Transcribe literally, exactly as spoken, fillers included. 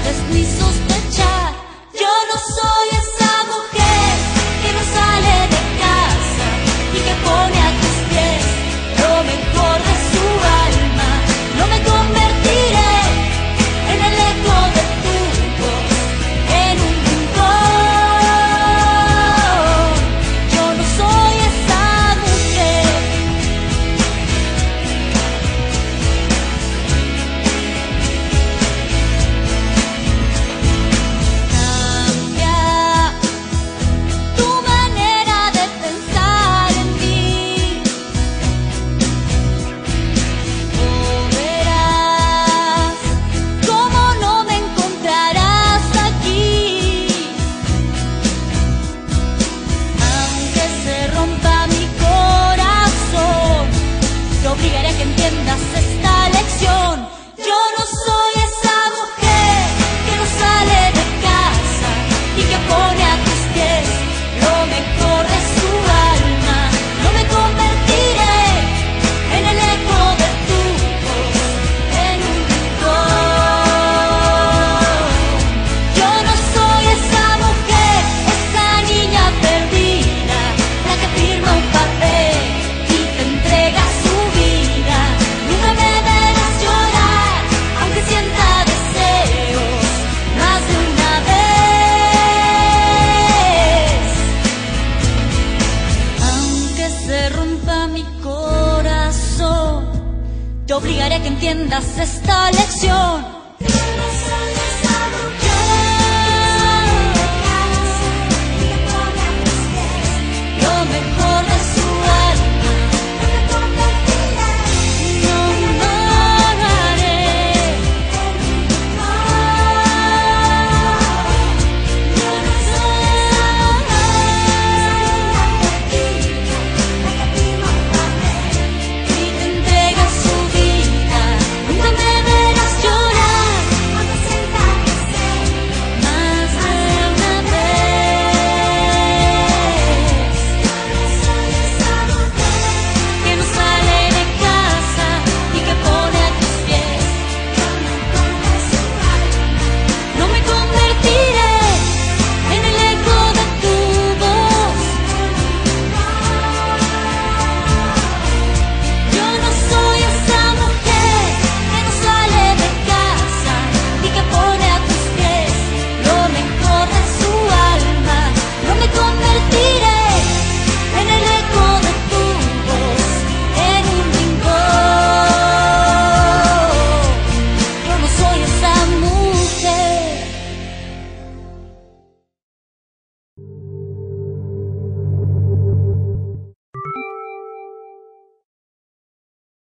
puedes ni sospechar. Yo no soy esa mujer que no sale de casa y que pone a tus pies lo mejor de su alma. No me convertiré en el eco de tu voz en un rincón. Yo no soy esa mujer. Tu manera de pensar en mí, o verás cómo no me encontrarás aquí. Aunque se rompa mi corazón, te obligaré a que entiendas esta lección. Yo no soy esa mujer que no sale de casa y que pone a tus pies lo mejor de su alma. No me convertiré en el eco de tu voz en un rincón. Yo no soy esa mujer, esa niña perdida, la que firma un papel y te entrega su vida. Nunca me verás llorar, aunque sienta deseos más de una vez. Aunque se rompa mi corazón, te obligaré a que entiendas esta lección.